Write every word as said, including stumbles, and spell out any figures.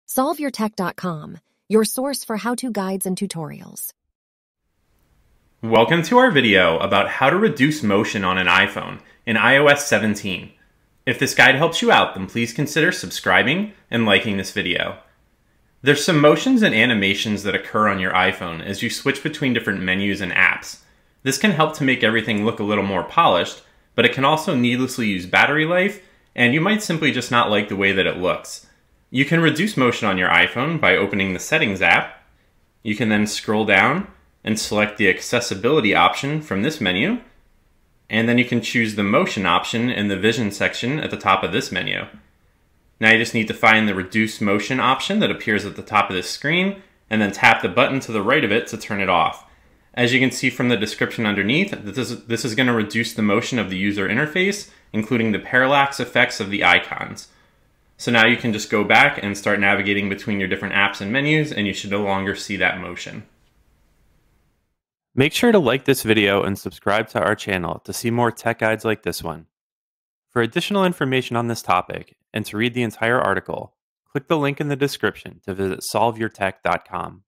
solve your tech dot com, your source for how-to guides and tutorials. Welcome to our video about how to reduce motion on an iPhone in i O S seventeen. If this guide helps you out, then please consider subscribing and liking this video. There's some motions and animations that occur on your iPhone as you switch between different menus and apps. This can help to make everything look a little more polished, but it can also needlessly use battery life, and you might simply just not like the way that it looks. You can reduce motion on your iPhone by opening the Settings app. You can then scroll down and select the accessibility option from this menu, and then you can choose the motion option in the vision section at the top of this menu. Now you just need to find the reduce motion option that appears at the top of this screen, and then tap the button to the right of it to turn it off. As you can see from the description underneath, this is, this is going to reduce the motion of the user interface, including the parallax effects of the icons. So now you can just go back and start navigating between your different apps and menus, and you should no longer see that motion. Make sure to like this video and subscribe to our channel to see more tech guides like this one. For additional information on this topic and to read the entire article, click the link in the description to visit solve your tech dot com.